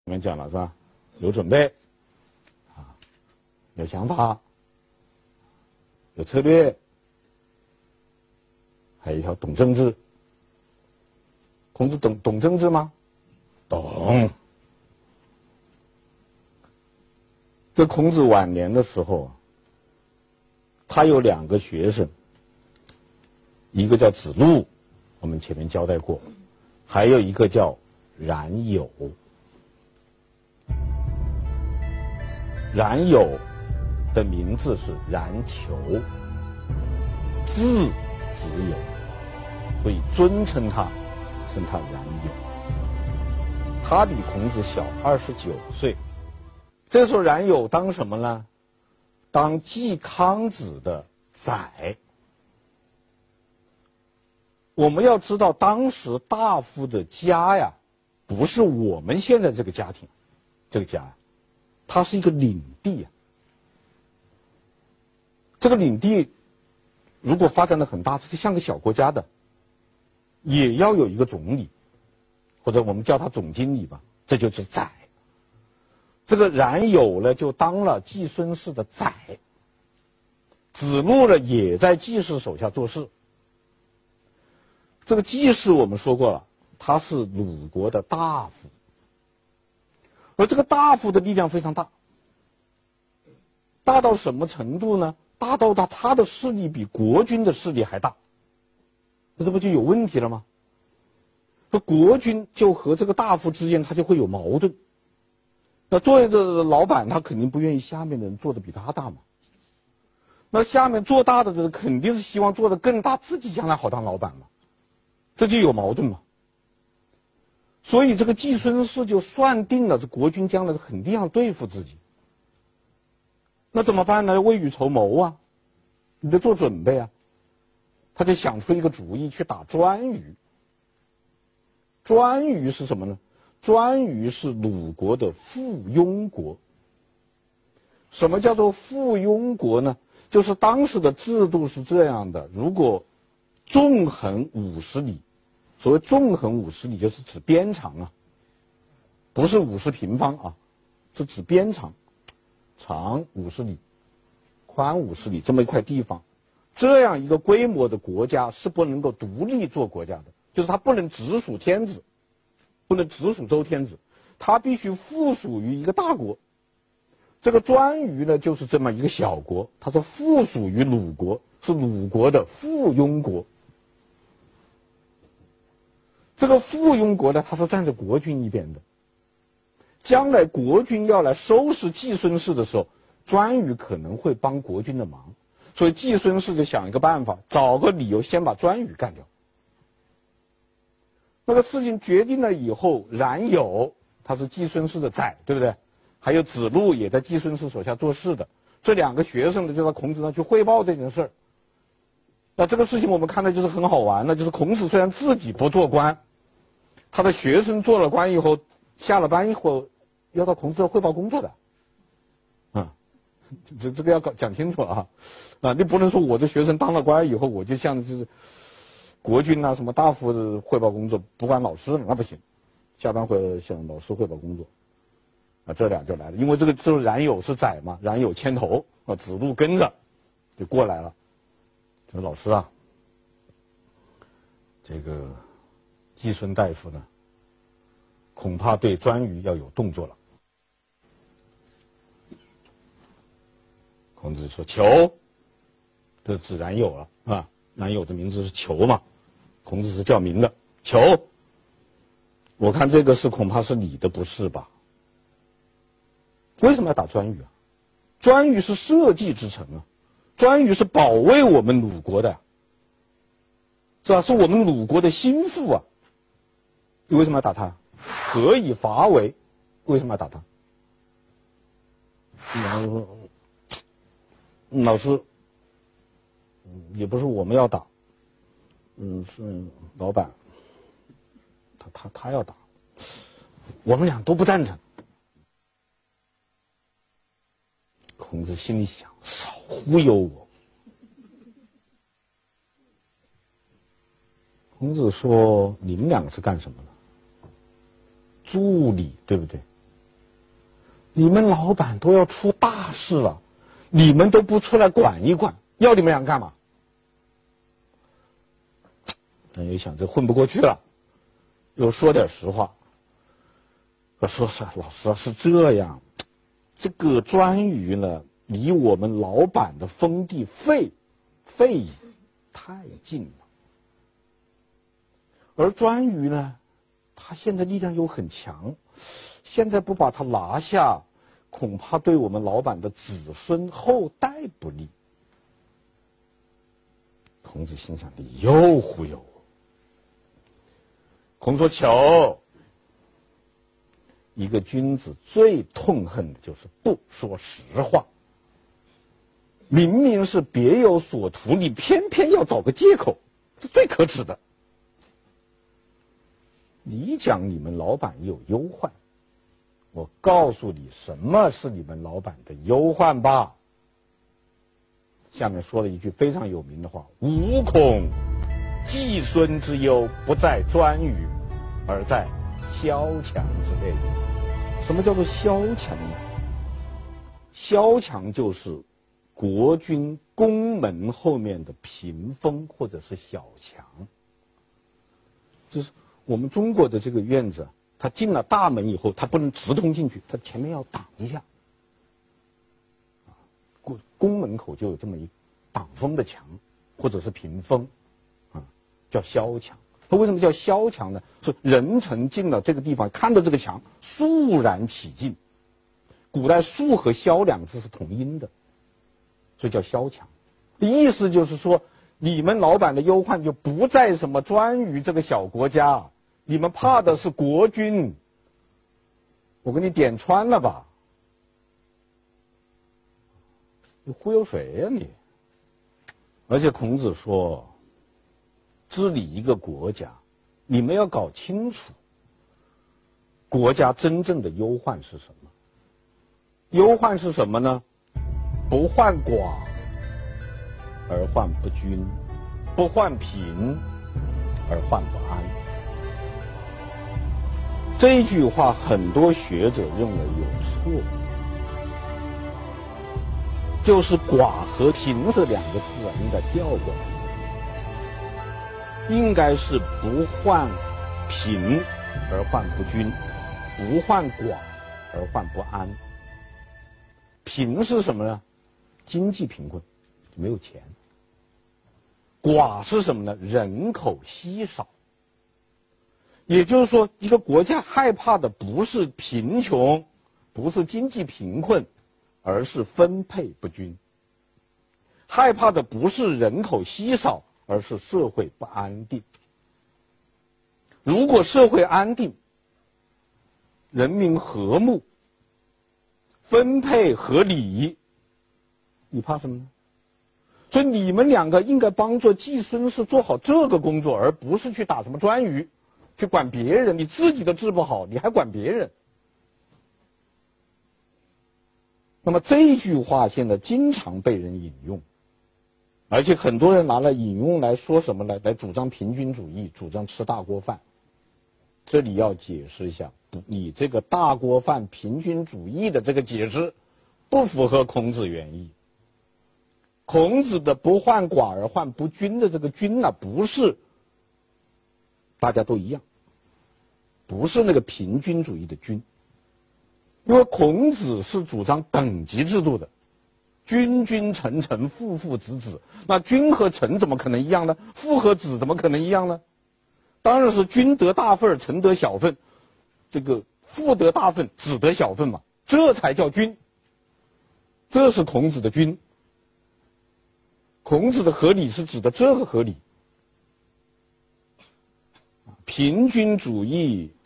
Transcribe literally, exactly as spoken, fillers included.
我们讲了是吧？有准备，啊，有想法，有策略，还有一条懂政治。孔子懂懂政治吗？懂。这孔子晚年的时候，他有两个学生，一个叫子路，我们前面交代过，还有一个叫冉有。冉有的名字是冉求，字子有，所以尊称他，称他冉有。他比孔子小二十九岁。这时候冉有当什么呢？当季康子的宰。我们要知道，当时大夫的家呀，不是我们现在这个家庭，这个家呀，它是一个领地啊。这个领地如果发展的很大，是像个小国家的，也要有一个总理，或者我们叫他总经理吧，这就是宰。这个冉有呢，就当了季孙氏的宰。子路呢，也在季氏手下做事。这个季氏我们说过了，他是鲁国的大夫，而这个大夫的力量非常大，大到什么程度呢？大到他他的势力比国君的势力还大，那这不就有问题了吗？那国君就和这个大夫之间他就会有矛盾。那作为这个老板，他肯定不愿意下面的人做的比他大嘛。那下面做大的人肯定是希望做的更大，自己将来好当老板嘛。这就有矛盾嘛。所以这个季孙氏就算定了，这国君将来肯定要对付自己。那怎么办呢？未雨绸缪啊，你得做准备啊。他就想出一个主意，去打颛臾。颛臾是什么呢？颛臾是鲁国的附庸国。什么叫做附庸国呢？就是当时的制度是这样的，如果纵横五十里，所谓纵横五十里就是指边长啊，不是五十平方啊，是指边长，长五十里，宽五十里这么一块地方，这样一个规模的国家是不能够独立做国家的，就是它不能直属天子，不能直属周天子，它必须附属于一个大国。这个颛臾呢，就是这么一个小国，它是附属于鲁国，是鲁国的附庸国。这个附庸国呢，它是站在国君一边的。将来国君要来收拾季孙氏的时候，颛臾可能会帮国君的忙，所以季孙氏就想一个办法，找个理由先把颛臾干掉。那个事情决定了以后，冉有他是季孙氏的宰，对不对？还有子路也在季孙氏手下做事的，这两个学生呢就到孔子那去汇报这件事儿。那这个事情我们看的就是很好玩的，就是孔子虽然自己不做官，他的学生做了官以后，下了班以后要到孔子这汇报工作的，啊，这这个要搞讲清楚啊，啊，你不能说我这学生当了官以后，我就像是国君啊什么大夫的汇报工作，不管老师那不行，下班会向老师汇报工作。啊，这俩就来了，因为这个这个冉有是宰嘛，冉有牵头，啊，子路跟着就过来了。这个老师啊，这个季孙大夫呢，恐怕对颛臾要有动作了。孔子说：“求，这指冉有了啊，冉有的名字是求嘛，孔子是叫名的，求。我看这个是恐怕是你的不是吧？”为什么要打颛臾啊？颛臾是社稷之臣啊，颛臾是保卫我们鲁国的，是吧？是我们鲁国的心腹啊。你为什么要打他？何以伐为？为什么要打他？然后说，老师，也不是我们要打，嗯，是老板，他他他要打，我们俩都不赞成。孔子心里想：少忽悠我。孔子说：“你们两个是干什么的？助理，对不对？ 你们老板都要出大事了，你们都不出来管一管，要你们俩干嘛？那一想这混不过去了，又说点实话。我说是老师是这样，这个颛臾呢，离我们老板的封地费费邑太近了，而颛臾呢，他现在力量又很强，现在不把他拿下，恐怕对我们老板的子孙后代不利。孔子心想：你又忽悠我。孔子说：求，一个君子最痛恨的就是不说实话。明明是别有所图，你偏偏要找个借口，这最可耻的。你讲你们老板有忧患，我告诉你什么是你们老板的忧患吧。下面说了一句非常有名的话：吾恐季孙之忧不在颛臾，而在萧墙之内。什么叫做萧墙呢？萧墙就是国君宫门后面的屏风或者是小墙。就是我们中国的这个院子，它进了大门以后，它不能直通进去，它前面要挡一下。宫宫门口就有这么一挡风的墙，或者是屏风，啊，叫萧墙。它为什么叫萧墙呢？是人臣进了这个地方，看到这个墙，肃然起敬。古代肃和萧两个字是同音的，所以叫萧墙。意思就是说，你们老板的忧患就不在什么颛臾这个小国家，你们怕的是国君。我给你点穿了吧？你忽悠谁呀你？而且孔子说，治理一个国家，你们要搞清楚，国家真正的忧患是什么？忧患是什么呢？不患寡而患不均，不患贫而患不安。这句话很多学者认为有错，就是寡和贫这两个字啊，应该调过来，应该是不患贫而患不均，不患寡而患不安。贫是什么呢？经济贫困，没有钱。寡是什么呢？人口稀少。也就是说，一个国家害怕的不是贫穷，不是经济贫困，而是分配不均。害怕的不是人口稀少，而是社会不安定。如果社会安定，人民和睦，分配合理，你怕什么呢？所以你们两个应该帮助季孙氏做好这个工作，而不是去打什么颛臾，去管别人。你自己都治不好，你还管别人。那么这句话现在经常被人引用，而且很多人拿来引用来说什么呢？来主张平均主义，主张吃大锅饭。这里要解释一下，你这个大锅饭平均主义的这个解释不符合孔子原意。孔子的不患寡而患不均的这个均呢、啊，不是大家都一样，不是那个平均主义的均，因为孔子是主张等级制度的，君君臣臣父父子子，那君和臣怎么可能一样呢？父和子怎么可能一样呢？当然是君得大份，臣得小份，这个父得大份，子得小份嘛，这才叫君。这是孔子的君。孔子的合理是指的这个合理。平均主义